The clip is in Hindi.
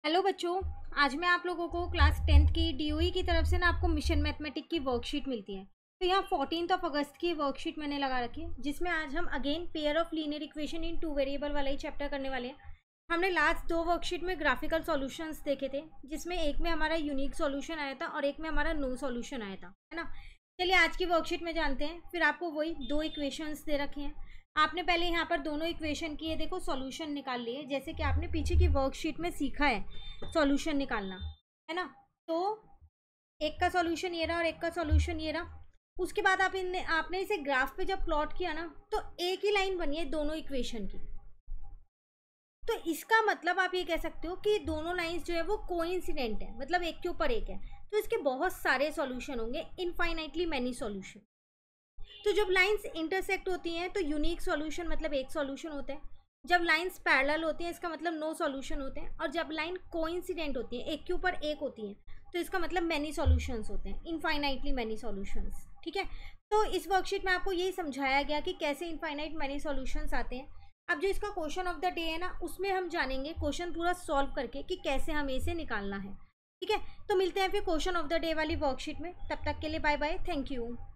हेलो बच्चों। आज मैं आप लोगों को क्लास 10th की डीओई की तरफ से ना आपको मिशन मैथमेटिक की वर्कशीट मिलती है। तो यहाँ 14 अगस्त की वर्कशीट मैंने लगा रखी है, जिसमें आज हम again pair of linear equation in two variable वाला ही चैप्टर करने वाले हैं। हमने लास्ट दो वर्कशीट में ग्राफिकल सॉल्यूशंस देखे थे, जिसमें एक में हमारा यूनिक सॉल्यूशन आया था और एक में हमारा नो सॉल्यूशन आया था, है ना। चलिए आज की वर्कशीट में जानते हैं। फिर आपको वही दो इक्वेशंस दे रखे हैं। आपने पहले यहाँ पर दोनों इक्वेशन की ये देखो सॉल्यूशन निकाल लिए, जैसे कि आपने पीछे की वर्कशीट में सीखा है सॉल्यूशन निकालना, है ना। तो एक का सॉल्यूशन ये रहा और एक का सॉल्यूशन ये रहा। उसके बाद आपने इसे ग्राफ पे जब प्लॉट किया ना, तो एक ही लाइन बनी है दोनों इक्वेशन की। तो इसका मतलब आप ये कह सकते हो कि दोनों लाइंस जो है वो कोइंसिडेंट है, मतलब एक के ऊपर एक है। तो इसके बहुत सारे सॉल्यूशन होंगे, इनफाइनाइटली मैनी सॉल्यूशन। तो जब लाइंस इंटरसेक्ट होती हैं तो यूनिक सॉल्यूशन मतलब एक सॉल्यूशन होता है। जब लाइंस पैरेलल होती हैं इसका मतलब नो सॉल्यूशन होते हैं। और जब लाइन कोइंसिडेंट होती है, एक के ऊपर एक होती है, तो इसका मतलब मैनी सॉल्यूशंस होते हैं, इनफाइनाइटली मैनी सॉल्यूशंस। ठीक है। तो इस वर्कशीट में आपको यही समझाया गया कि कैसे इनफाइनाइट मैनी सॉल्यूशंस आते हैं। अब जो इसका क्वेश्चन ऑफ द डे है ना, उसमें हम जानेंगे क्वेश्चन पूरा सॉल्व करके कि कैसे हमें इसे निकालना है। ठीक है। तो मिलते हैं फिर क्वेश्चन ऑफ द डे वाली वर्कशीट में। तब तक के लिए बाय बाय, थैंक यू।